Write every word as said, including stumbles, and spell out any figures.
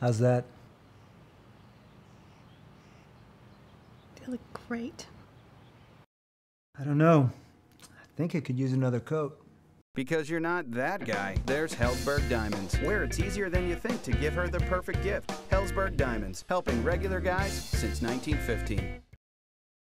How's that? They look great. I don't know. I think it could use another coat. Because you're not that guy, there's Helzberg Diamonds, where it's easier than you think to give her the perfect gift. Helzberg Diamonds, helping regular guys since nineteen fifteen.